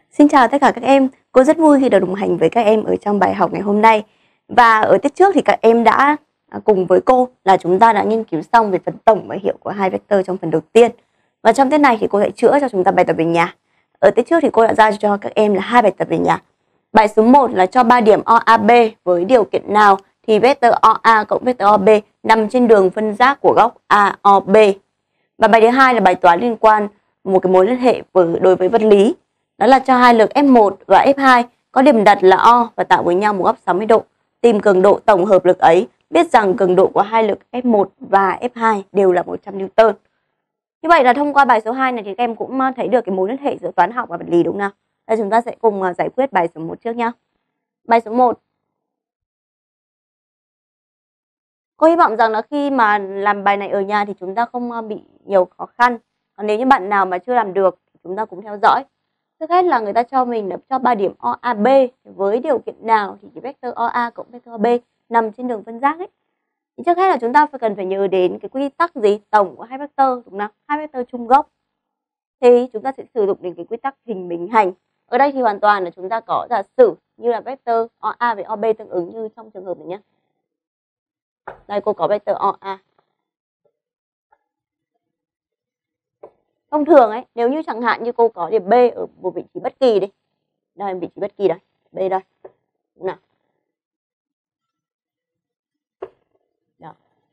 Xin chào tất cả các em, cô rất vui khi được đồng hành với các em ở trong bài học ngày hôm nay. Và ở tiết trước thì các em đã cùng với cô là chúng ta đã nghiên cứu xong về phần tổng và hiệu của hai vectơ trong phần đầu tiên. Và trong tiết này thì cô sẽ chữa cho chúng ta bài tập về nhà. Ở tiết trước thì cô đã ra cho các em là 2 bài tập về nhà. Bài số 1 là cho 3 điểm OAB với điều kiện nào thì vectơ OA cộng vectơ OB nằm trên đường phân giác của góc AOB. Và bài thứ hai là bài toán liên quan một cái mối liên hệ đối với vật lý. Đó là cho hai lực F1 và F2 có điểm đặt là O và tạo với nhau một góc 60 độ. Tìm cường độ tổng hợp lực ấy, biết rằng cường độ của hai lực F1 và F2 đều là 100 Newton. Như vậy là thông qua bài số 2 này thì các em cũng thấy được cái mối liên hệ giữa toán học và vật lý đúng không nào? Đây chúng ta sẽ cùng giải quyết bài số 1 trước nhé. Bài số 1. Cô hy vọng rằng là khi mà làm bài này ở nhà thì chúng ta không bị nhiều khó khăn. Còn nếu như bạn nào mà chưa làm được thì chúng ta cùng theo dõi. Trước hết là người ta cho mình là cho 3 điểm OAB với điều kiện nào thì cái vectơ OA cộng vectơ OB nằm trên đường phân giác ấy. Thì trước hết là chúng ta cần phải nhớ đến cái quy tắc gì? Tổng của hai vectơ đúng không nào? Hai vectơ chung gốc. Thì chúng ta sẽ sử dụng đến cái quy tắc hình bình hành. Ở đây thì hoàn toàn là chúng ta có giả sử như là vectơ OA với OB tương ứng như trong trường hợp này nhé. Đây cô có vectơ OA. Thông thường ấy, nếu như chẳng hạn như cô có điểm B ở một vị trí bất kỳ đi. Đây vị trí bất kỳ đây, B đây. Đúng nào? Đó.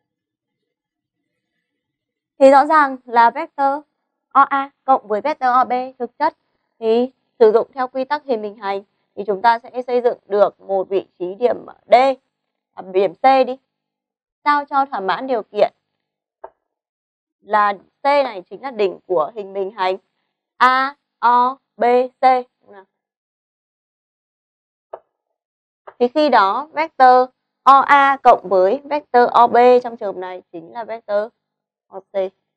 Thì rõ ràng là vector OA cộng với vector OB thực chất thì sử dụng theo quy tắc hình bình hành thì chúng ta sẽ xây dựng được một vị trí điểm D, điểm C đi. Sao cho thỏa mãn điều kiện là C này chính là đỉnh của hình bình hành A, O, B, C. Thì khi đó vector OA cộng với vector OB trong trường hợp này chính là vector OC.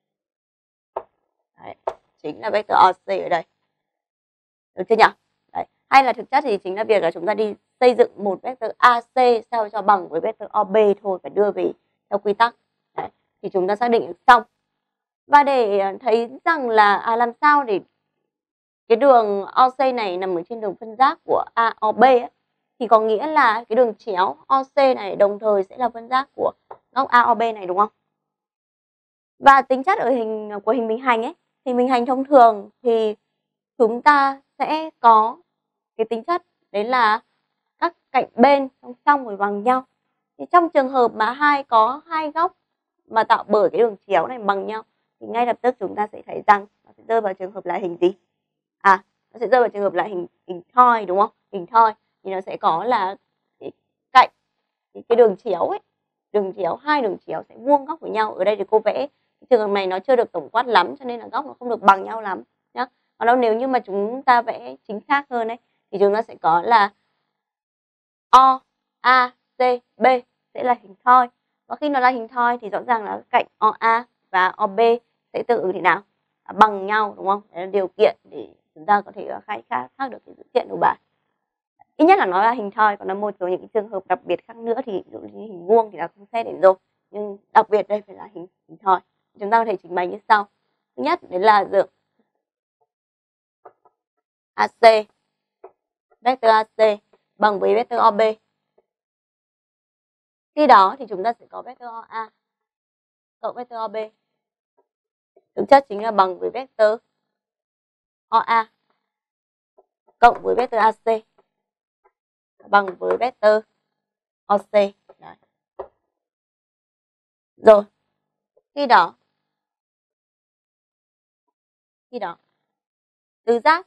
Đấy, chính là vector OC ở đây. Được chưa nhỉ? Đấy. Hay là thực chất thì chính là việc là chúng ta đi xây dựng một vector AC sao cho bằng với vector OB thôi, phải đưa về theo quy tắc. Đấy. Thì chúng ta xác định được xong. Và để thấy rằng là làm sao để cái đường OC này nằm ở trên đường phân giác của AOB ấy, thì có nghĩa là cái đường chéo OC này đồng thời sẽ là phân giác của góc AOB này đúng không? Và tính chất ở của hình bình hành ấy, hình bình hành thông thường thì chúng ta sẽ có cái tính chất đấy là các cạnh bên song song rồi bằng nhau. Thì trong trường hợp mà có hai góc mà tạo bởi cái đường chéo này bằng nhau thì ngay lập tức chúng ta sẽ thấy rằng nó sẽ rơi vào trường hợp là hình gì? Nó sẽ rơi vào trường hợp là hình thoi đúng không? Hình thoi thì nó sẽ có là cái cạnh cái đường chéo ấy, hai đường chéo sẽ vuông góc với nhau. Ở đây thì cô vẽ trường hợp này nó chưa được tổng quát lắm cho nên là góc nó không được bằng nhau lắm nhá. Còn đâu nếu như mà chúng ta vẽ chính xác hơn ấy thì chúng ta sẽ có là O, A, C, B sẽ là hình thoi. Và khi nó là hình thoi thì rõ ràng là cạnh OA và OB sẽ tương ứng thế nào? Bằng nhau đúng không? Đấy là điều kiện để chúng ta có thể khai thác được cái dữ kiện của bài. Ít nhất là nó là hình thoi, còn là một trong những trường hợp đặc biệt khác nữa thì ví dụ như hình vuông thì là không xét đến rồi. Nhưng đặc biệt đây phải là hình thoi. Chúng ta có thể trình bày như sau. Thứ nhất đấy là dựng AC, vector AC bằng với vector OB. Khi đó thì chúng ta sẽ có vector OA cộng vector OB. Thực chất chính là bằng với vector OA cộng với vector AC bằng với vector OC. Đấy. Rồi. Khi đó tứ giác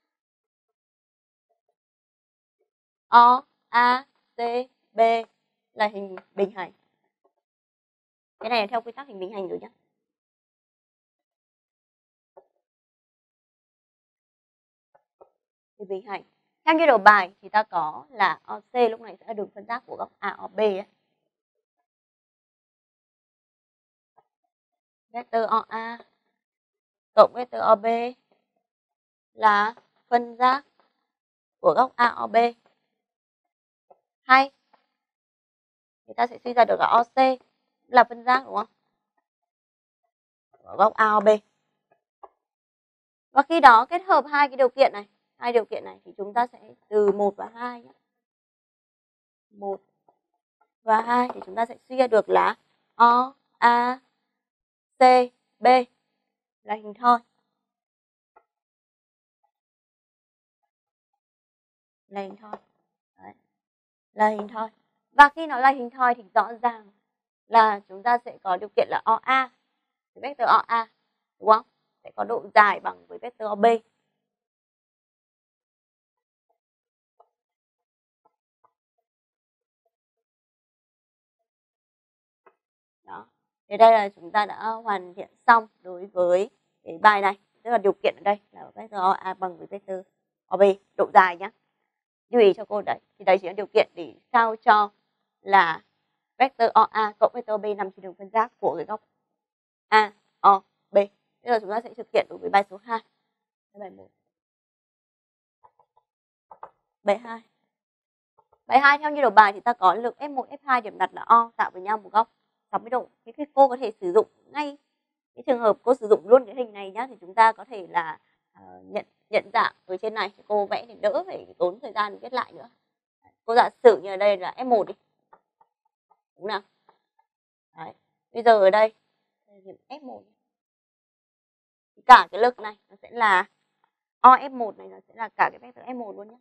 O, A, C, B là hình bình hành. Cái này là theo quy tắc hình bình hành rồi nhé. Hình bình hành. Theo như đầu bài thì ta có là OC lúc này sẽ là đường phân giác của góc AOB ấy. Vector OA cộng vector OB là phân giác của góc AOB. Hay người ta sẽ suy ra được là OC là phân giác đúng không? Của góc AOB. Và khi đó kết hợp hai cái điều kiện này, hai điều kiện này thì chúng ta sẽ từ 1 và 2 nhé. 1 và 2 thì chúng ta sẽ suy ra được là O, A, C, B là hình thoi. Là hình thoi. Đấy. Là hình thoi. Và khi nó là hình thoi thì rõ ràng là chúng ta sẽ có điều kiện là OA, vector OA, đúng không? Sẽ có độ dài bằng với vector OB. Đó. Thế đây là chúng ta đã hoàn thiện xong đối với cái bài này. Tức là điều kiện ở đây là vector OA bằng với vector OB, độ dài nhé. Lưu ý cho cô đấy. Thì đấy chỉ là điều kiện để sao cho là vector OA cộng vector B nằm trên đường phân giác của cái góc A, O, B. Bây giờ chúng ta sẽ thực hiện đối với bài số 2. Bài 1. Bài 2. Bài 2 theo như đầu bài thì ta có lực F1, F2 điểm đặt là O tạo với nhau một góc 60 độ. Thế khi cô có thể sử dụng ngay cái trường hợp cô sử dụng luôn cái hình này nhá, thì chúng ta có thể là nhận dạng ở trên này cho cô vẽ thì đỡ phải tốn thời gian viết lại nữa. Cô giả sử như ở đây là F1 đi. Đúng nào? Đấy. Bây giờ ở đây F1 cả cái lực này nó sẽ là OF1 này, nó sẽ là cả cái vector F1 luôn nhé.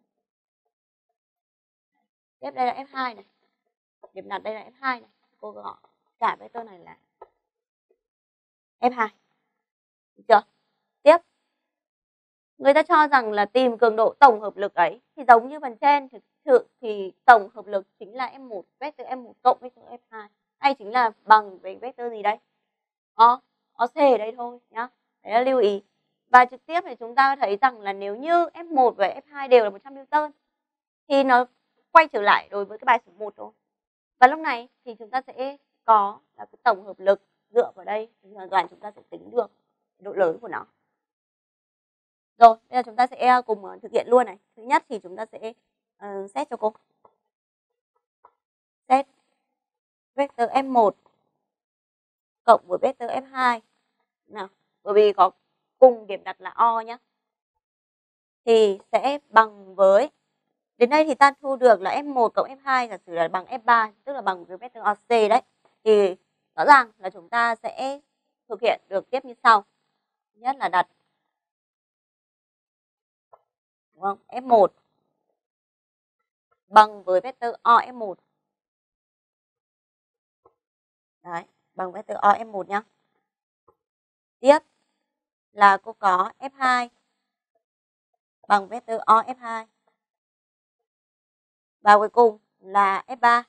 Tiếp đây là F2 này. Điểm đặt đây là F2 này. Cô gọi cả vector này là F2. Được chưa? Tiếp. Người ta cho rằng là tìm cường độ tổng hợp lực ấy thì giống như phần trên, thực sự thì tổng hợp lực chính là F1, vector F1 cộng vector F2. Hay chính là bằng với vector gì đây? OC ở đây thôi nhá. Đấy là lưu ý. Và trực tiếp thì chúng ta thấy rằng là nếu như F1 và F2 đều là 100 Newton thì nó quay trở lại đối với cái bài số 1 thôi. Và lúc này thì chúng ta sẽ có là cái tổng hợp lực dựa vào đây, hoàn toàn chúng ta sẽ tính được độ lớn của nó. Rồi, bây giờ chúng ta sẽ cùng thực hiện luôn này. Thứ nhất thì chúng ta sẽ xét cho cô. Xét vector F1 cộng với vector F2. Nào, bởi vì có cùng điểm đặt là O nhá. Thì sẽ bằng với, đến đây thì ta thu được là F1 cộng F2 giả sử là bằng F3, tức là bằng với vector OC đấy. Thì rõ ràng là chúng ta sẽ thực hiện được tiếp như sau. Thứ nhất là đặt, đúng không? F1 bằng với vector OF1. Đấy, bằng vector OF1 nhá. Tiếp là cô có F2 bằng vector OF2. Và cuối cùng là F3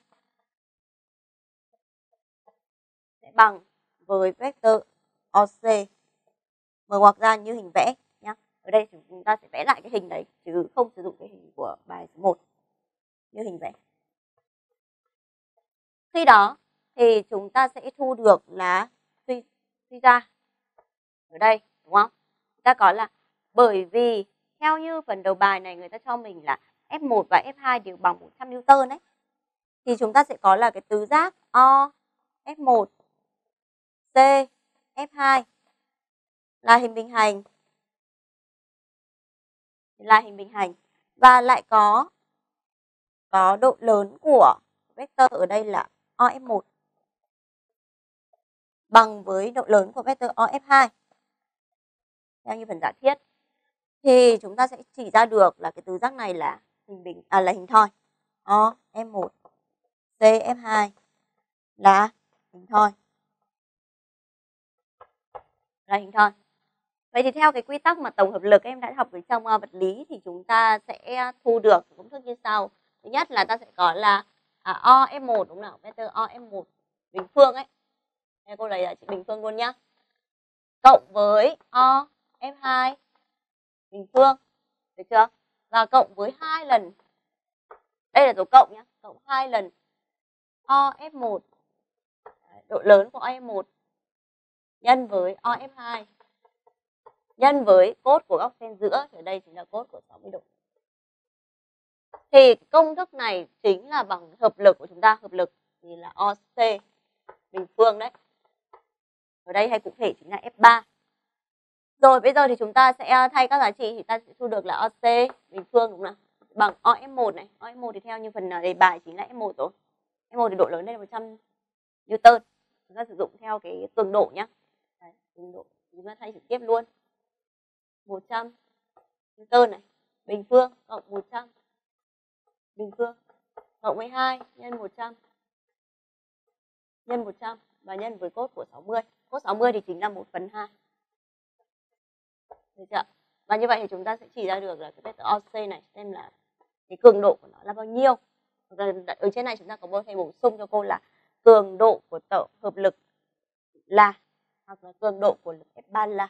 sẽ bằng với vector OC. Mở ngoặc ra như hình vẽ nhá. Ở đây chúng ta sẽ vẽ lại cái hình đấy chứ không sử dụng cái hình của bài số 1 như hình vẽ. Khi đó thì chúng ta sẽ thu được là suy ra ở đây, đúng không? Ta có là bởi vì theo như phần đầu bài này người ta cho mình là F1 và F2 đều bằng 100 Newton đấy. Thì chúng ta sẽ có là cái tứ giác O, F1, C, F2 là hình bình hành. Là hình bình hành. Và lại có độ lớn của vector ở đây là OF1 bằng với độ lớn của vector OF2. Theo như phần giả thiết thì chúng ta sẽ chỉ ra được là cái tứ giác này là là hình thoi. OF1, CF2 là hình thoi. Là hình thoi. Vậy thì theo cái quy tắc mà tổng hợp lực em đã học ở trong vật lý thì chúng ta sẽ thu được công thức như sau. Thứ nhất là ta sẽ có là OF1, đúng không nào? Vector OF1 bình phương ấy. Đây cô lấy là chị bình phương luôn nhá. Cộng với OF2 bình phương. Được chưa? Và cộng với 2 lần. Đây là dấu cộng nhá. Cộng 2 lần OF1. Độ lớn của OF1 nhân với OF2 nhân với cốt của góc xen giữa, ở đây chính là cốt của 60 độ. Thì công thức này chính là bằng hợp lực của chúng ta, hợp lực thì là OC bình phương đấy. Ở đây hay cụ thể chính là F3. Rồi bây giờ thì chúng ta sẽ thay các giá trị thì ta sẽ thu được là OC bình phương đúng không nào? Bằng OF1 này. OF1 thì theo như phần đề bài chính là F1 rồi. F1 thì độ lớn đây là 100 Newton. Chúng ta sử dụng theo cái cường độ nhá. Đấy, cường độ chúng ta thay trực tiếp luôn. 100 Newton này, bình phương cộng 100 bình phương cộng với 2 nhân 100 nhân 100 và nhân với cos của 60. Cos 60 thì chính là 1/2. Được chưa? Và như vậy thì chúng ta sẽ chỉ ra được là cái vector OC này xem là cái cường độ của nó là bao nhiêu. Ở trên này chúng ta có thể bổ sung cho cô là cường độ của tổng hợp lực là, hoặc là cường độ của lực F3 là.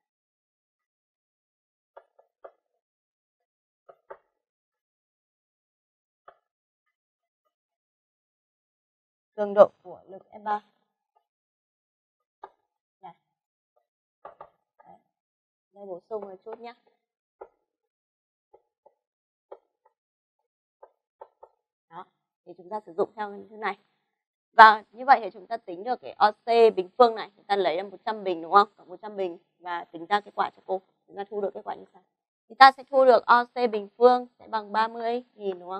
Cường độ của lực F3 là. Đấy. Đây bổ sung một chút nhé. Đó, thì chúng ta sử dụng theo như thế này. Và như vậy thì chúng ta tính được cái OC bình phương này, chúng ta lấy ra 100 bình đúng không? 100 bình và tính ra kết quả cho cô. Chúng ta thu được kết quả như sau. Thì ta sẽ thu được OC bình phương sẽ bằng 30.000 đúng không?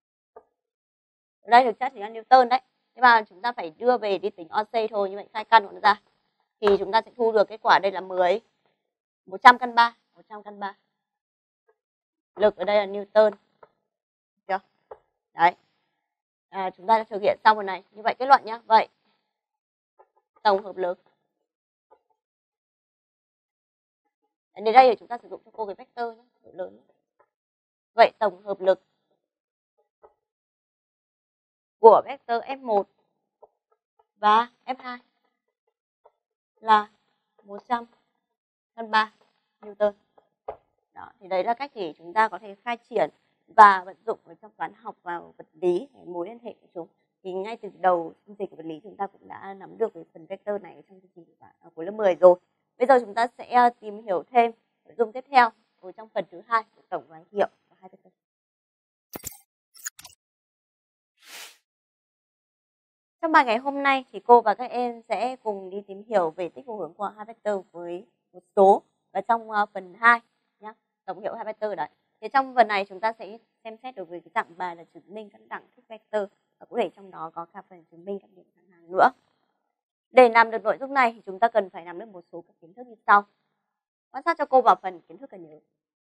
Ở đây thực chất chỉ là Newton đấy. Thế mà chúng ta phải đưa về đi tính OC thôi, như vậy khai căn của nó ra. Thì chúng ta sẽ thu được kết quả đây là 100 căn 3, 100 căn 3. Lực ở đây là Newton. Được chưa? Đấy. Chúng ta đã thực hiện xong rồi này. Như vậy kết luận nhá. Vậy tổng hợp lực. Đến đây thì chúng ta sử dụng cho cô cái vector nhé, độ lớn. Vậy tổng hợp lực của vector F1 và F2 là 100 căn 3 Newton. Đó, thì đấy là cách để chúng ta có thể khai triển và vận dụng ở trong toán học và vật lý, mối liên hệ của chúng. Thì ngay từ đầu chương trình của vật lý chúng ta cũng đã nắm được về phần vector này trong chương trình của lớp 10 rồi. Bây giờ chúng ta sẽ tìm hiểu thêm nội dung tiếp theo ở trong phần thứ 2 của tổng và hiệu của hai vector. Trong bài ngày hôm nay thì cô và các em sẽ cùng đi tìm hiểu về tích vô hướng của hai vector với một số, và trong phần 2 nhé, tổng hiệu hai vector đấy. Thì trong phần này chúng ta sẽ xem xét được về cái dạng bài là chứng minh các đẳng thức vector, và cũng để trong đó có cả phần chứng minh các điểm thẳng hàng nữa. Để làm được nội dung này thì chúng ta cần phải nắm được một số các kiến thức như sau. Quan sát cho cô vào phần kiến thức cần nhớ.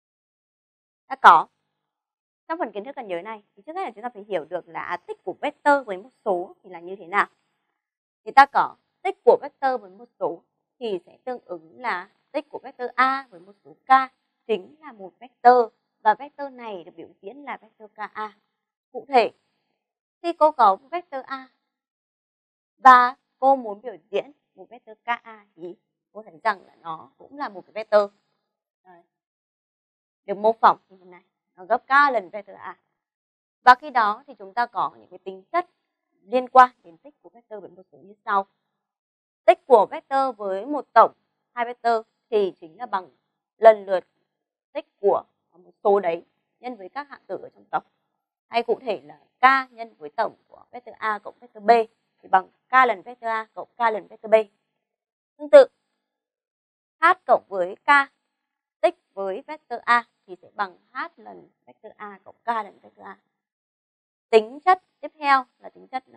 Đã có. Trong phần kiến thức cần nhớ này thì trước hết là chúng ta phải hiểu được là tích của vector với một số thì là như thế nào. Thì ta có tích của vector với một số thì sẽ tương ứng là tích của vector A với một số k chính là một vector, và vector này được biểu diễn là vector KA. Cụ thể, khi cô có vector A và cô muốn biểu diễn một vector KA thì cô thấy rằng là nó cũng là một cái vector. Đấy. Được mô phỏng như thế này, nó gấp k lần vector A. Và khi đó thì chúng ta có những cái tính chất liên quan đến tích của vector với một số như sau. Tích của vector với một tổng hai vector thì chính là bằng lần lượt tích của một số đấy nhân với các hạng tử ở trong tổng. Hay cụ thể là k nhân với tổng của vector A cộng vector B thì bằng k lần vector A cộng k lần vector B. Tương tự, h cộng với k tích với vector A thì sẽ bằng h lần vector A cộng k lần vector A. Tính chất tiếp theo là tính chất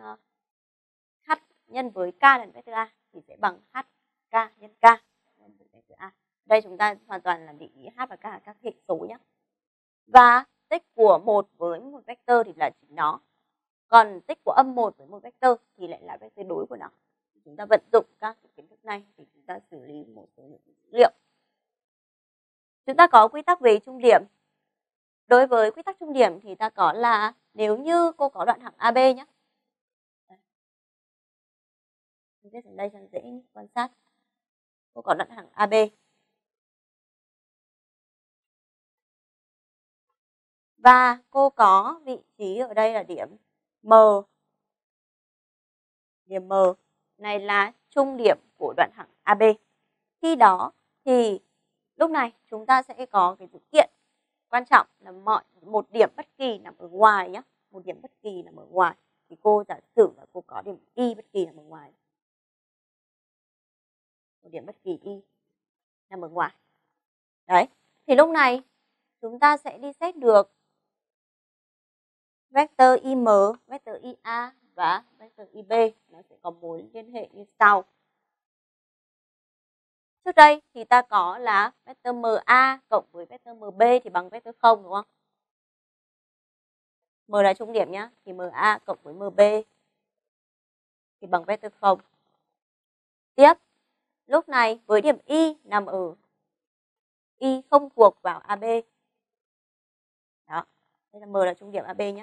h nhân với k lần vector A thì sẽ bằng h k nhân k nhân với vector A. Đây chúng ta hoàn toàn là định nghĩa h và k là các hệ số nhé. Và tích của một với một vector thì là chính nó. Còn tích của -1 với một vector thì lại là vector đối của nó. Chúng ta vận dụng các kiến thức này để chúng ta xử lý một số những dữ liệu. Chúng ta có quy tắc về trung điểm. Đối với quy tắc trung điểm thì ta có là nếu như cô có đoạn thẳng AB nhé. Viết ở đây cho dễ quan sát. Cô có đoạn thẳng AB. Và cô có vị trí ở đây là điểm M. Điểm M này là trung điểm của đoạn thẳng AB. Khi đó thì lúc này chúng ta sẽ có cái dữ kiện quan trọng là một điểm bất kỳ nằm ở ngoài nhé. Một điểm bất kỳ nằm ở ngoài. Thì cô giả sử là cô có điểm Y bất kỳ nằm ở ngoài. Một điểm bất kỳ Y nằm ở ngoài. Đấy, thì lúc này chúng ta sẽ đi xét được vector im, vector ia và vector ib, nó sẽ có mối liên hệ như sau. Trước đây thì ta có là vector ma cộng với vector mb thì bằng vector 0 đúng không? M là trung điểm nhá, thì ma cộng với mb thì bằng vector 0. Tiếp, lúc này với điểm y nằm ở y không thuộc vào AB. Đó, đây là M là trung điểm AB nhé.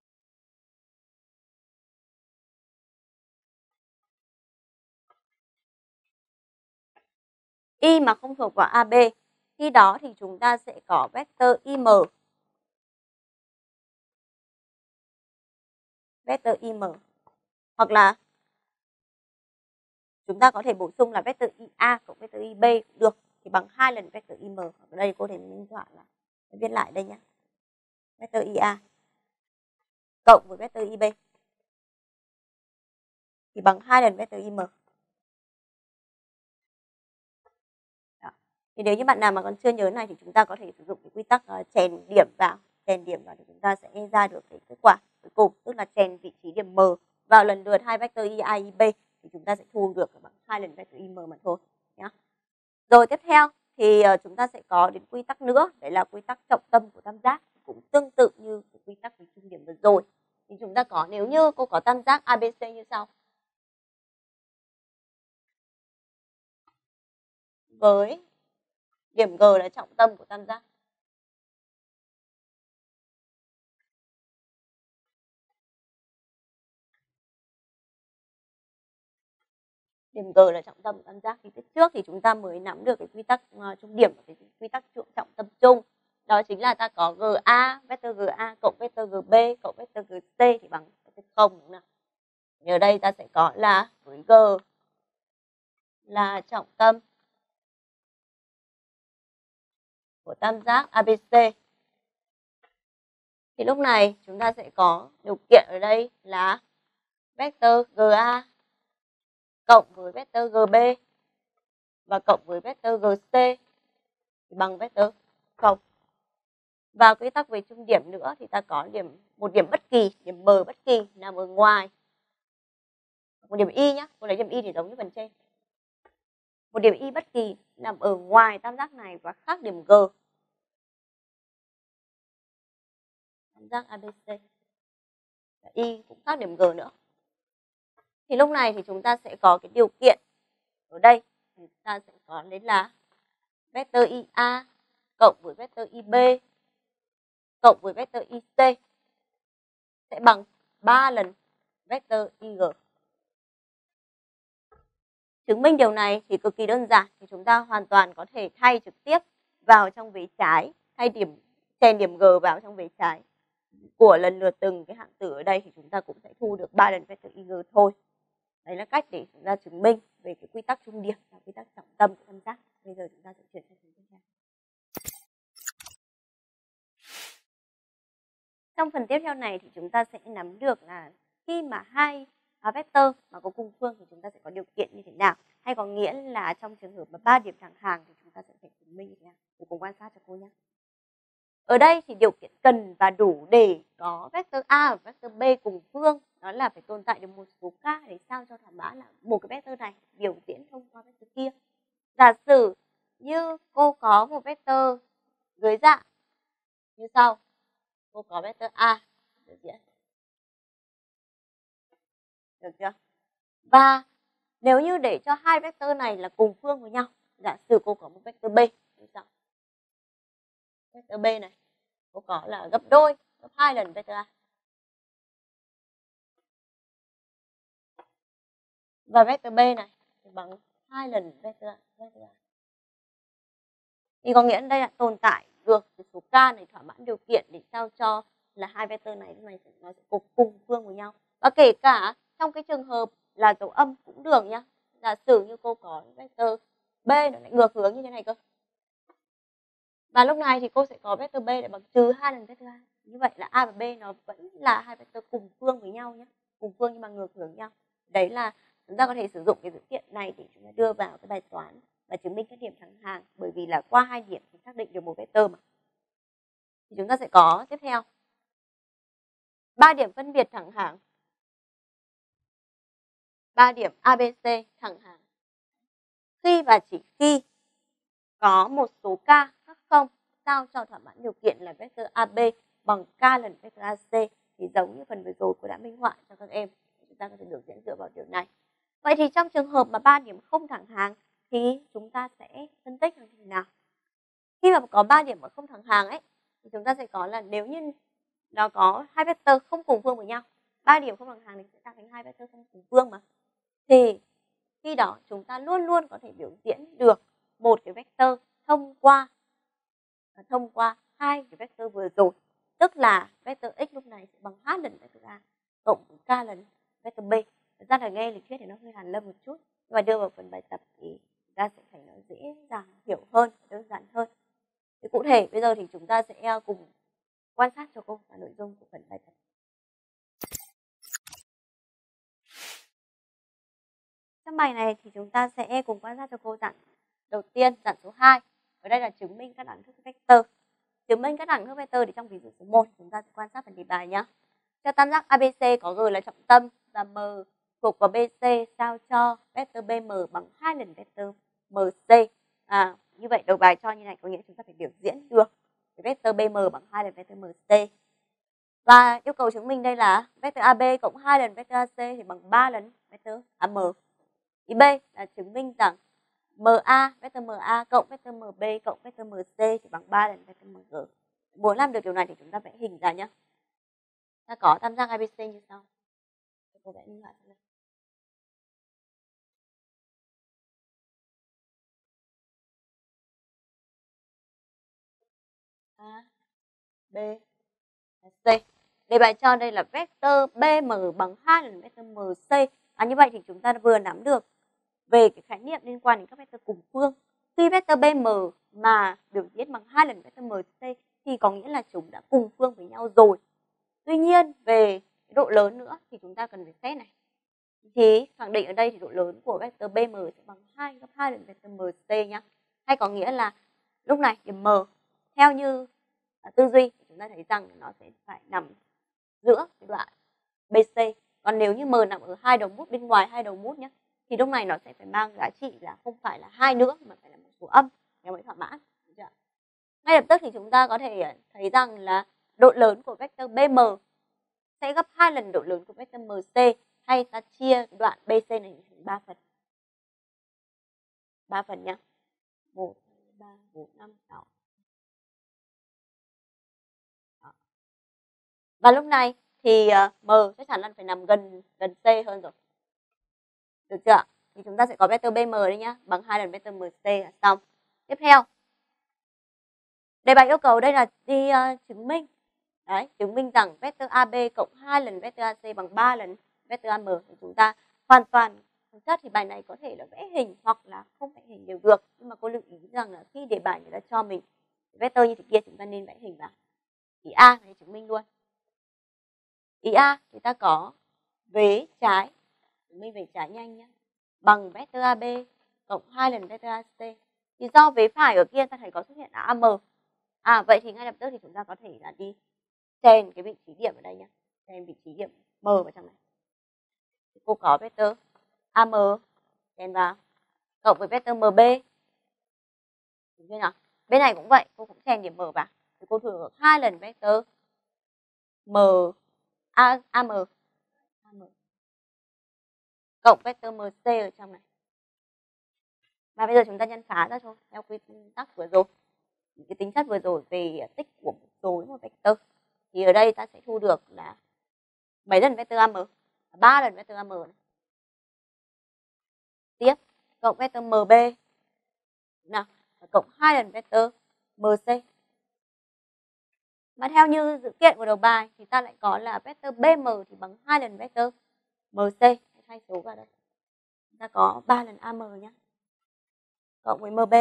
Y mà không thuộc vào AB, khi đó thì chúng ta sẽ có vector im. Vector im. Hoặc là chúng ta có thể bổ sung là vector ia cộng vector ib cũng được, thì bằng 2 lần vector im. Ở đây cô thể minh họa là viết lại đây nhé. Vector ia cộng với vector ib thì bằng 2 lần vector im. Đó. Thì nếu như bạn nào mà còn chưa nhớ này thì chúng ta có thể sử dụng cái quy tắc chèn điểm vào thì chúng ta sẽ ra được cái kết quả cuối cùng, tức là chèn vị trí điểm M vào lần lượt hai vector ia ib thì chúng ta sẽ thu được bằng 2 lần vector im mà thôi nhá. Rồi tiếp theo thì chúng ta sẽ có đến quy tắc nữa, đấy là quy tắc trọng tâm của tam giác, cũng tương tự như cái quy tắc về trung điểm vừa rồi. Thì chúng ta có, nếu như cô có tam giác ABC như sau. Với điểm G là trọng tâm của tam giác. Điểm G là trọng tâm của tam giác. Thì trước thì chúng ta mới nắm được cái quy tắc trung điểm và cái quy tắc trọng tâm chung. Đó chính là ta có GA, vector GA cộng vector GB cộng vector GC thì bằng vector 0 đúng không nào? Nhờ đây ta sẽ có là với G là trọng tâm của tam giác ABC. Thì lúc này chúng ta sẽ có điều kiện ở đây là vector GA cộng với vector GB và cộng với vector GC thì bằng vector 0. Và quy tắc về trung điểm nữa thì ta có một điểm bất kỳ, điểm M bất kỳ nằm ở ngoài. Một điểm Y nhé, cô lấy điểm Y thì giống như phần trên. Một điểm Y bất kỳ nằm ở ngoài tam giác này và khác điểm G. Tam giác ABC. Y cũng khác điểm G nữa. Thì lúc này thì chúng ta sẽ có cái điều kiện ở đây. Chúng ta sẽ có đến là vector IA cộng với vector IB cộng với vector IC sẽ bằng 3 lần vector IG. Chứng minh điều này thì cực kỳ đơn giản, thì chúng ta hoàn toàn có thể thay trực tiếp vào trong vế trái, thay chèn điểm G vào trong vế trái của lần lượt từng cái hạng tử ở đây thì chúng ta cũng sẽ thu được 3 lần vector IG thôi. Đấy là cách để chúng ta chứng minh về cái quy tắc trung điểm và quy tắc trọng tâm của tam giác. Bây giờ chúng ta sẽ chuyển sang phần tiếp theo. Trong phần tiếp theo này thì chúng ta sẽ nắm được là khi mà hai vector mà có cùng phương thì chúng ta sẽ có điều kiện như thế nào, hay có nghĩa là trong trường hợp mà 3 điểm thẳng hàng thì chúng ta sẽ phải chứng minh như thế nào. Cô cùng quan sát cho cô nhé. Ở đây thì điều kiện cần và đủ để có vector A và vector B cùng phương đó là phải tồn tại được một số k để sao cho thỏa mãn là một cái vector này biểu diễn thông qua vector kia. Giả sử như cô có một vector dưới dạng như sau. Cô có vector A biểu diễn. Được chưa? Và nếu như để cho hai vector này là cùng phương với nhau, giả sử cô có một vector B như sau. Vector B này cô có là gấp 2 lần vector A. Và vector B này thì bằng 2 lần vector A. Thì có nghĩa đây là tồn tại được số k này thỏa mãn điều kiện để sao cho là hai vector này nó sẽ cùng phương với nhau. Và kể cả trong cái trường hợp là dấu âm cũng được nhá. Giả sử như cô có vector B nó lại ngược hướng như thế này cơ. Và lúc này thì cô sẽ có vector B lại bằng trừ 2 lần vector A. Như vậy là A và B nó vẫn là hai vector cùng phương với nhau nhé. Cùng phương nhưng mà ngược hướng nhau. Đấy là chúng ta có thể sử dụng cái dữ kiện này để chúng ta đưa vào cái bài toán và chứng minh các điểm thẳng hàng, bởi vì là qua 2 điểm thì xác định được một vectơ mà. Thì chúng ta sẽ có tiếp theo 3 điểm phân biệt thẳng hàng, 3 điểm ABC thẳng hàng. Khi và chỉ khi có một số k khác không sao cho thỏa mãn điều kiện là vectơ AB bằng k lần vectơ AC, thì giống như phần vừa rồi cô đã minh họa cho các em, chúng ta có thể biểu diễn dựa vào điều này. Vậy thì trong trường hợp mà 3 điểm không thẳng hàng thì chúng ta sẽ phân tích như thế nào? Khi mà có 3 điểm mà không thẳng hàng ấy, thì chúng ta sẽ có là nếu như nó có 2 vectơ không cùng phương với nhau, 3 điểm không thẳng hàng thì sẽ tạo thành 2 vectơ không cùng phương mà. Thì khi đó chúng ta luôn luôn có thể biểu diễn được một cái vectơ thông qua 2 cái vectơ vừa rồi. Tức là vectơ x lúc này sẽ bằng h lần vectơ A cộng k lần vectör B. Thật ra là nghe lý thuyết thì nó hơi hàn lâm một chút, nhưng mà đưa vào phần bài tập thì chúng ta sẽ thấy nó dễ dàng hiểu hơn, đơn giản hơn. Thì cụ thể bây giờ thì chúng ta sẽ cùng quan sát cho cô nội dung của phần bài tập. Trong bài này thì chúng ta sẽ cùng quan sát cho cô dạng đầu tiên, dạng số 2. Ở đây là chứng minh các đẳng thức vectơ. Chứng minh các đẳng thức vectơ thì trong ví dụ số 1 chúng ta sẽ quan sát phần đề bài nhé. Cho tam giác ABC có G là trọng tâm và M thuộc vào BC sao cho vectơ BM bằng 2 lần vectơ MC. Như vậy đầu bài cho như này có nghĩa chúng ta phải biểu diễn được vectơ BM bằng 2 lần vectơ MC. Và yêu cầu chứng minh đây là vectơ AB cộng 2 lần vectơ AC thì bằng 3 lần vectơ AM. Ý B là chứng minh rằng MA, vectơ MA cộng vectơ MB cộng vectơ MC thì bằng 3 lần vectơ MG. Muốn làm được điều này thì chúng ta vẽ hình ra nhé. Ta có tam giác ABC như sau. Cô vẽ minh họa cho này. A, B, C. Đề bài cho đây là vectơ BM bằng 2 lần vectơ MC. Như vậy thì chúng ta vừa nắm được về cái khái niệm liên quan đến các vectơ cùng phương. Khi vectơ BM mà biểu diễn bằng 2 lần vectơ MC thì có nghĩa là chúng đã cùng phương với nhau rồi. Tuy nhiên về độ lớn nữa thì chúng ta cần phải xét này. Thì khẳng định ở đây thì độ lớn của vectơ BM sẽ bằng 2 gấp 2 lần vectơ MC nhá. Hay có nghĩa là lúc này điểm M theo như tư duy thì chúng ta thấy rằng nó sẽ phải nằm giữa cái đoạn BC. Còn nếu như M nằm ở 2 đầu mút bên ngoài 2 đầu mút nhé, thì lúc này nó sẽ phải mang giá trị là không phải là 2 nữa mà phải là một số âm để mới thỏa mãn. Ngay lập tức thì chúng ta có thể thấy rằng là độ lớn của vectơ BM sẽ gấp 2 lần độ lớn của vectơ MC, hay ta chia đoạn BC này thành 3 phần. 3 phần nhá. 1, 2, 3, 4, 5, 6. Đó. Và lúc này thì M chắc chắn là phải nằm gần C hơn rồi. Được chưa? Thì chúng ta sẽ có vectơ BM đấy nhá, bằng 2 lần vectơ MC là xong. Tiếp theo. Đề bài yêu cầu đây là đi chứng minh. Đấy, chứng minh rằng vectơ AB cộng 2 lần vectơ AC bằng 3 lần vectơ AM. Thì chúng ta hoàn toàn thực chất thì bài này có thể là vẽ hình hoặc là không vẽ hình đều được. Nhưng mà cô lưu ý rằng là khi đề bài người ta cho mình vectơ như thế kia chúng ta nên vẽ hình vào. Ý A thì chứng minh luôn. Ý A thì ta có vế trái, chứng minh vế trái nhanh nhé, bằng vectơ AB cộng 2 lần vectơ AC. Thì do vế phải ở kia ta thấy có xuất hiện là AM. Vậy thì ngay lập tức thì chúng ta có thể là đi chèn cái vị trí điểm ở đây nhé. Chèn vị trí điểm M vào trong này. Thì cô có vectơ AM chèn vào cộng với vectơ MB. Đúng chưa nào? Bên này cũng vậy, cô cũng chèn điểm M vào. Thì cô thừa được 2 lần vectơ AM cộng vectơ MC ở trong này. Và bây giờ chúng ta nhân phá ra thôi theo quy tắc vừa rồi. Cái tính chất vừa rồi về tích của một số một vectơ. Thì ở đây ta sẽ thu được là mấy lần vectơ AM? 3 lần vectơ AM này. Tiếp cộng vectơ MB. Nào, cộng 2 lần vectör MC. Mà theo như dữ kiện của đầu bài thì ta lại có là vectơ BM thì bằng 2 lần vectơ MC, hai số vào đây. Ta có 3 lần AM nhé. Cộng với MB.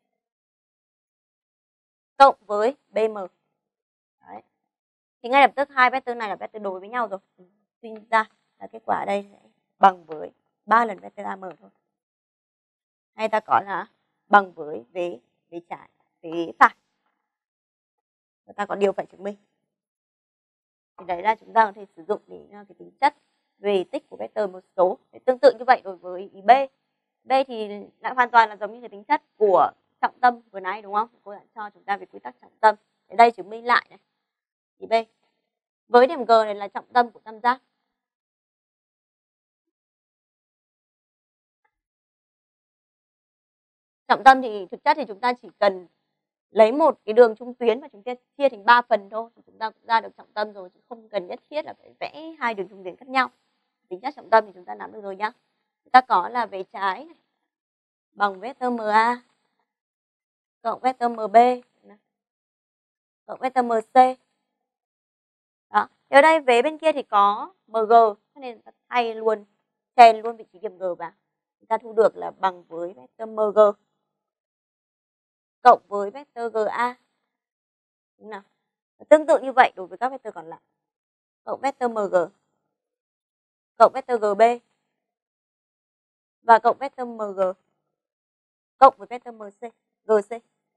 Cộng với BM. Đấy. Thì ngay lập tức hai vectơ này là vectơ đối với nhau rồi. Suy ra là kết quả ở đây sẽ bằng với 3 lần vectơ AM thôi. Hay ta có là bằng với vế trái, vế phải. Và ta có điều phải chứng minh. Thì đấy là chúng ta có thể sử dụng để cái tính chất về tích của vectơ một số. Để tương tự như vậy đối với ý B. B thì lại hoàn toàn là giống như cái tính chất của trọng tâm vừa nãy đúng không? Cô đã cho chúng ta về quy tắc trọng tâm. Ở đây chứng minh lại này. Ý B. Với điểm G này là trọng tâm của tam giác. Trọng tâm thì thực chất thì chúng ta chỉ cần lấy một cái đường trung tuyến và chúng ta chia thành 3 phần thôi thì chúng ta cũng ra được trọng tâm rồi, chứ không cần nhất thiết là phải vẽ hai đường trung tuyến khác nhau. Tính chất trọng tâm thì chúng ta nắm được rồi nhá. Chúng ta có là vế trái này, bằng vectơ MA cộng vectơ MB cộng vectơ MC. Đó. Thì ở đây vế bên kia thì có MG, cho nên ta thay luôn, chèn luôn vị trí điểm G vào. Chúng ta thu được là bằng với vectơ MG cộng với vectör GA. Đúng nào? Tương tự như vậy đối với các vectơ còn lại. Cộng vectör MG cộng vectör GB và cộng vectör MG cộng với vectör MC, GC.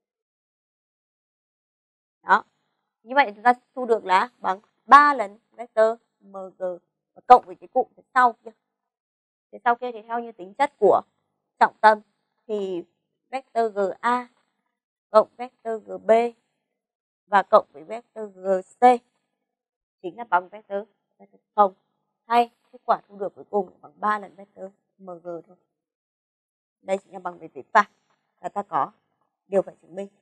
Đó. Như vậy chúng ta thu được là bằng 3 lần vectör MG và cộng với cái cụm phía sau kia. Phía sau kia thì theo như tính chất của trọng tâm thì vectör GA cộng vectör GB và cộng với vectör GC chính là bằng vectör 0. Hay kết quả thu được cuối cùng bằng 3 lần vectör MG thôi. Đây chính là bằng về vế phải. Và ta có điều phải chứng minh.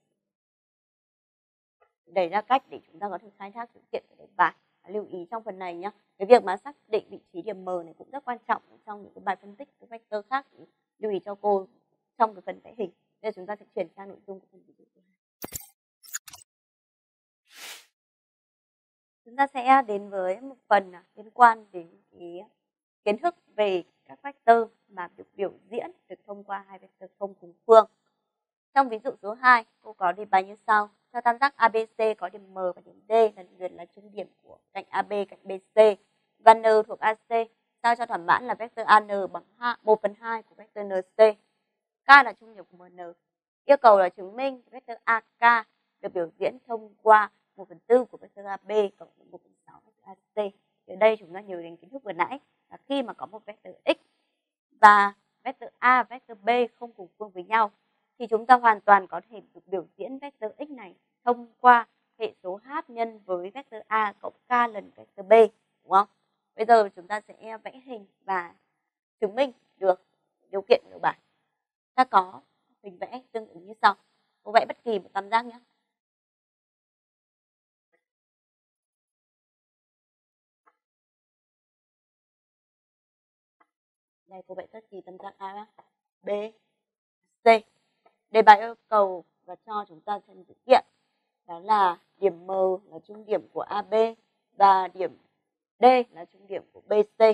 Đây là cách để chúng ta có thể khai thác dữ kiện của đề bài. Lưu ý trong phần này nhé. Cái việc mà xác định vị trí điểm M này cũng rất quan trọng trong những cái bài phân tích của vectơ khác. Lưu ý cho cô trong cái phần vẽ hình. Bây giờ chúng ta sẽ chuyển sang nội dung của phần ví dụ thứ hai. Chúng ta sẽ đến với một phần liên quan đến cái kiến thức về các vectơ mà được biểu diễn được thông qua hai vectơ không cùng phương. Trong ví dụ số 2, cô có đề bài như sau. Cho tam giác ABC có điểm M và điểm D lần lượt là trung điểm của cạnh AB, cạnh BC và N thuộc AC. Sao cho thỏa mãn là vectơ AN bằng 1/2 của vectơ NC. K là trung điểm của MN. Yêu cầu là chứng minh vectơ AK được biểu diễn thông qua 1/4 của vectơ AB cộng với 1/6 vectơ AC. Ở đây chúng ta nhớ đến kiến thức vừa nãy là khi mà có một vectơ X và vectơ A, vectơ B không cùng phương với nhau thì chúng ta hoàn toàn có thể được biểu diễn vectơ X này thông qua hệ số H nhân với vectơ A cộng K lần vectơ B, đúng không? Bây giờ chúng ta sẽ vẽ hình và chứng minh được điều kiện của bài. Ta có hình vẽ tương ứng như sau. Cô vẽ bất kỳ một tam giác nhé. Đây cô vẽ bất kỳ tam giác A, B, C. Đề bài yêu cầu và cho chúng ta xem dữ kiện. Đó là điểm M là trung điểm của AB và điểm D là trung điểm của BC.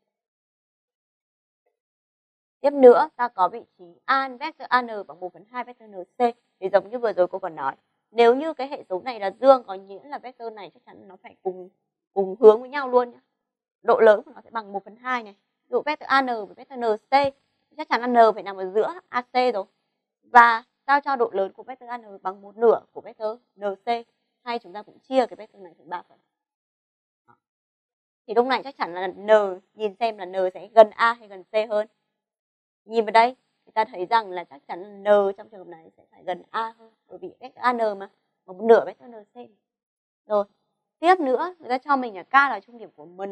Tiếp nữa, ta có vị trí vectơ AN bằng 1/2 vectơ NC. Thì giống như vừa rồi cô còn nói, nếu như cái hệ số này là dương, có nghĩa là vectơ này chắc chắn nó phải cùng hướng với nhau luôn nhé. Độ lớn của nó sẽ bằng 1/2 này. Ví dụ vectơ AN với vectơ NC, chắc chắn là N phải nằm ở giữa AC rồi. Và sao cho độ lớn của vectơ AN bằng 1/2 của vectơ NC. Hay chúng ta cũng chia cái vectơ này thành 3 phần. Thì lúc này chắc chắn là N, nhìn xem là N sẽ gần A hay gần C hơn. Nhìn vào đây, người ta thấy rằng là chắc chắn là N trong trường hợp này sẽ phải gần A hơn. Bởi vì vectơ AN mà 1/2 vectơ NC. Rồi, tiếp nữa, người ta cho mình là K là trung điểm của MN.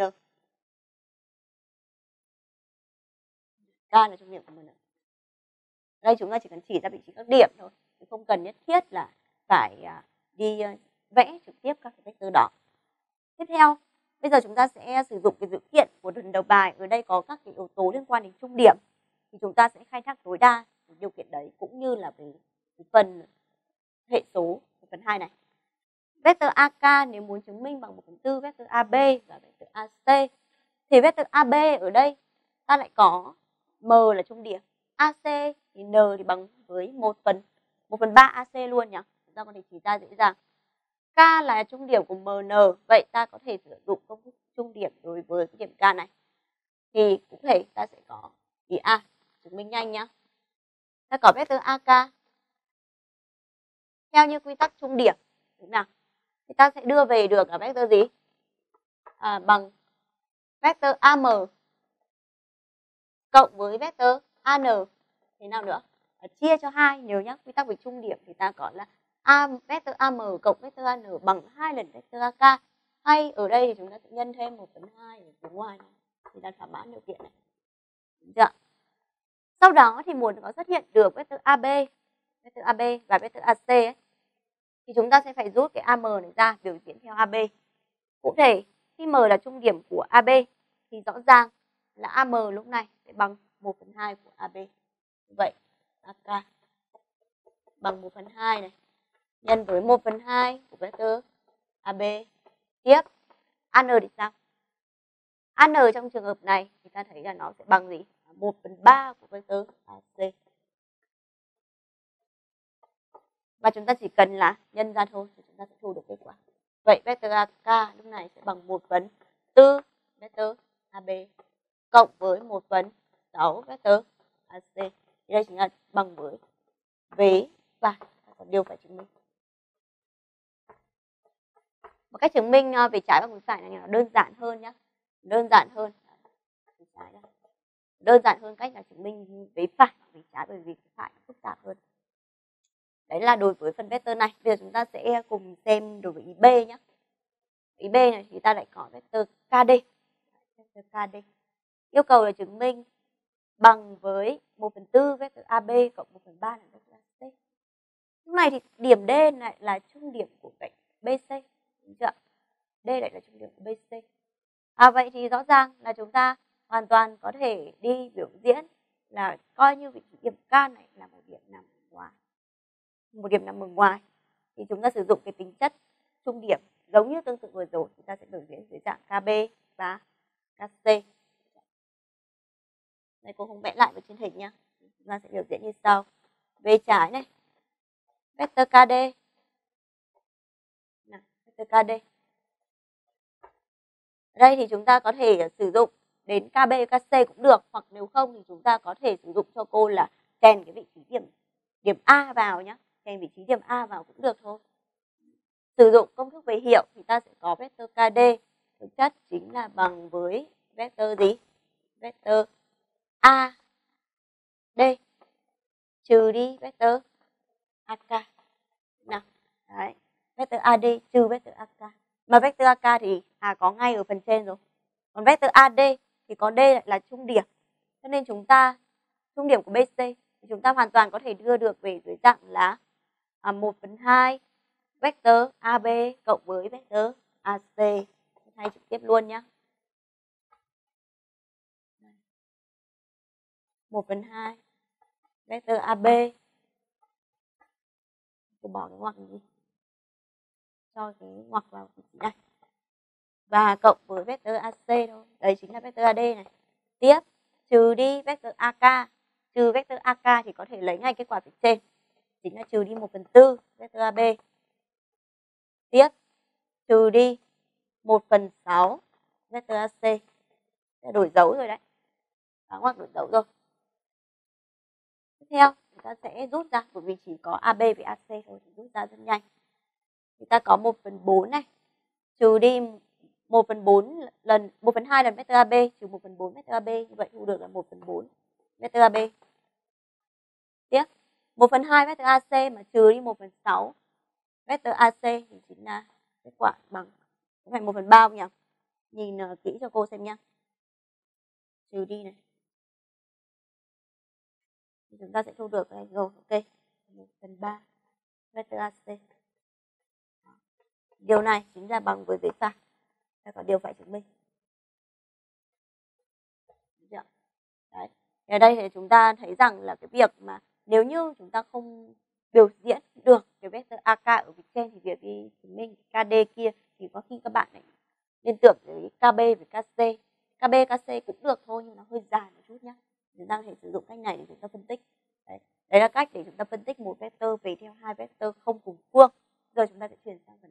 K là trung điểm của MN. Đây chúng ta chỉ cần chỉ ra vị trí các điểm thôi. Không cần nhất thiết là phải đi vẽ trực tiếp các vectơ đó. Tiếp theo, bây giờ chúng ta sẽ sử dụng cái dữ kiện của phần đầu bài. Ở đây có các cái yếu tố liên quan đến trung điểm. Thì chúng ta sẽ khai thác tối đa điều kiện đấy cũng như là về phần hệ số của phần 2 này. Vectơ AK nếu muốn chứng minh bằng 1/4 vectơ AB và vectơ AC thì vectơ AB ở đây ta lại có M là trung điểm, AC thì N thì bằng với 1/3 AC luôn nhỉ. Chúng ta có thể chỉ ra dễ dàng. K là trung điểm của MN, vậy ta có thể sử dụng công thức trung điểm đối với cái điểm K này. Thì cũng thể ta sẽ có ý A, chứng minh nhanh nhá. Ta có vectơ AK theo như quy tắc trung điểm, đúng nào? Thì ta sẽ đưa về được là vectơ gì? Bằng vectơ AM cộng với vectơ AN. Thế nào nữa? Chia cho 2, nhớ nhá, quy tắc về trung điểm thì ta có là vectơ AM cộng vectơ AN bằng 2 lần vectơ AK. Hay ở đây thì chúng ta sẽ nhân thêm 1/2 ở phía ngoài này thì ta thỏa mãn điều kiện này. Đúng chưa? Sau đó thì muốn có xuất hiện được vectơ AB và vectơ AC ấy, thì chúng ta sẽ phải rút cái AM này ra biểu diễn theo AB. Cụ thể, khi M là trung điểm của AB thì rõ ràng là AM lúc này sẽ bằng 1/2 của AB. Vậy AK bằng 1/2 này nhân với 1/2 của vectơ AB. Tiếp, AN thì sao? AN trong trường hợp này thì ta thấy là nó sẽ bằng gì? 1/3 của vectơ AC. Và chúng ta chỉ cần là nhân ra thôi thì chúng ta sẽ thu được kết quả. Vậy vectơ AK lúc này sẽ bằng 1/4 vectơ AB cộng với 1/6 vectơ AC. Thì đây chính là bằng với vế và còn điều phải chứng minh. Một cách chứng minh về trái và về phải này nó đơn giản hơn nhé. Đơn giản hơn. Đơn giản hơn cách là chứng minh vế phải và vế trái, bởi vì vế phải nó phức tạp hơn. Đấy là đối với phần vectơ này. Bây giờ chúng ta sẽ cùng xem đối với ý B nhé. Ý B này thì ta lại có vectơ KD. Vectơ KD. Yêu cầu là chứng minh bằng với 1/4 vectơ AB cộng 1/3 là vectơ AC. Lúc này thì điểm D lại là trung điểm của cạnh BC. Đúng chưa? D lại là trung điểm của BC. Vậy thì rõ ràng là chúng ta hoàn toàn có thể đi biểu diễn là coi như vị trí điểm K này là một điểm nằm ở ngoài. Một điểm nằm ở ngoài. Thì chúng ta sử dụng cái tính chất trung điểm giống như tương tự vừa rồi, chúng ta sẽ biểu diễn dưới dạng KB và KC. Đây cô không vẽ lại vào trên hình nhá. Chúng ta sẽ biểu diễn như sau. Về trái này, vectơ KD. Nào, vectơ KD. Ở đây thì chúng ta có thể sử dụng đến KB, KC cũng được, hoặc nếu không thì chúng ta có thể sử dụng cho cô là chèn cái vị trí điểm A vào nhá. Chèn vị trí điểm A vào cũng được thôi. Sử dụng công thức về hiệu thì ta sẽ có vectơ KD thực chất chính là bằng với vectơ gì? Vectơ AD trừ đi vectơ AK. Nào, đấy, vectơ AD trừ vectơ AK. Mà vectơ AK thì có ngay ở phần trên rồi. Còn vectơ AD thì có D lại là trung điểm. Cho nên chúng ta, trung điểm của BC thì chúng ta hoàn toàn có thể đưa được về dưới dạng là 1/2 vectơ AB cộng với vectơ AC. Thay trực tiếp luôn nhé. 1/2 vectơ AB. Tôi bỏ cái ngoặc gì? Cho cái ngoặc vào vị trí này. Và cộng với vectơ AC thôi. Đấy chính là vectơ AD này. Tiếp, trừ đi vectơ AK. Trừ vectơ AK thì có thể lấy ngay kết quả phía trên. Chính là trừ đi 1/4 vectơ AB. Tiếp, trừ đi 1/6 vectơ AC. Đổi dấu rồi đấy. Đó, ngoặc đổi dấu rồi. Tiếp theo, chúng ta sẽ rút ra, bởi vì chỉ có AB với AC thôi thì rút ra rất nhanh. Chúng ta có 1/4 này, trừ đi 1/2 lần vectơ AB trừ 1/4 vectơ AB, như vậy thu được là 1/4 vectơ AB. Tiếp, 1/2 vectơ AC mà trừ đi 1/6 vectơ AC thì chính là kết quả bằng, có phải 1/3 không nhỉ? Nhìn kỹ cho cô xem nhá. Trừ đi này. Thì chúng ta sẽ thu được này rồi, ok. 1/3 vectơ AC. Điều này chính là bằng với vế phải. Ta có điều phải chứng minh. Đấy. Ở đây thì chúng ta thấy rằng là cái việc mà nếu như chúng ta không biểu diễn được cái vectơ AK ở vị trên thì việc đi chứng minh KD kia thì có khi các bạn lại liên tưởng với KB với KC. KB, KC cũng được thôi nhưng nó hơi dài một chút nhé. Chúng ta có thể sử dụng cách này để chúng ta phân tích. Đấy là cách để chúng ta phân tích một vectơ về theo hai vectơ không cùng phương. Giờ chúng ta sẽ chuyển sang phần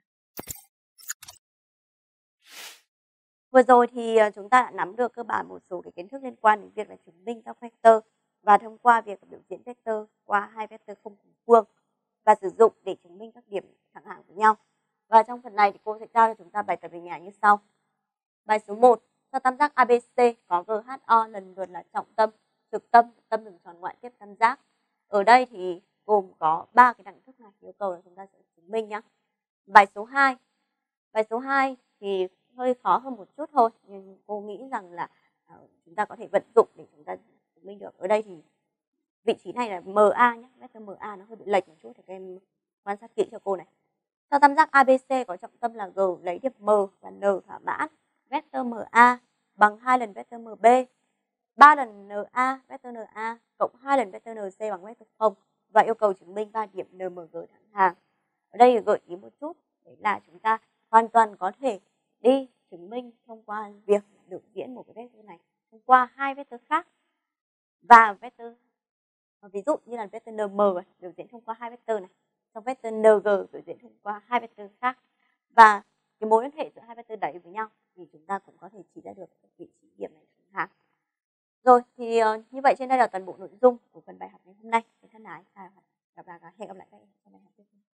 vừa rồi thì chúng ta đã nắm được cơ bản một số cái kiến thức liên quan đến việc là chứng minh các vectơ và thông qua việc biểu diễn vectơ qua hai vectơ không cùng phương. và sử dụng để chứng minh các điểm thẳng hàng với nhau. Và trong phần này thì cô sẽ giao cho chúng ta bài tập về nhà như sau. Bài số 1, cho tam giác ABC có GHO lần lượt là trọng tâm, trực tâm, tâm đường tròn ngoại tiếp tam giác. Ở đây thì gồm có 3 cái đẳng thức này, yêu cầu là chúng ta sẽ chứng minh nhé. Bài số 2. Bài số 2 thì hơi khó hơn một chút thôi, nhưng cô nghĩ rằng là chúng ta có thể vận dụng để chúng ta chứng minh được. Ở đây thì vị trí này là MA nhé, vectơ MA nó hơi bị lệch một chút thì các em quan sát kỹ cho cô này. Cho tam giác ABC có trọng tâm là G, lấy điểm M và N thỏa mãn vectơ MA bằng 2 lần vectơ MB, 3 lần NA, vectơ NA cộng 2 lần vectơ NC bằng vectơ 0 và yêu cầu chứng minh 3 điểm NMG thẳng hàng. Ở đây gợi ý một chút, đấy là chúng ta hoàn toàn có thể đi chứng minh thông qua việc biểu diễn một cái vectơ này thông qua hai vectơ khác và vectơ, ví dụ như là vectơ NM biểu diễn thông qua hai vectơ này, trong vectơ NG biểu diễn thông qua hai vectơ khác, và cái mối liên hệ giữa hai vectơ đấy với nhau thì chúng ta cũng có thể chỉ ra được vị trí điểm này thẳng hàng. Rồi thì như vậy trên đây là toàn bộ nội dung của phần bài học ngày hôm nay. Thân ái chào, hẹn gặp lại các em trong bài học tiếp theo.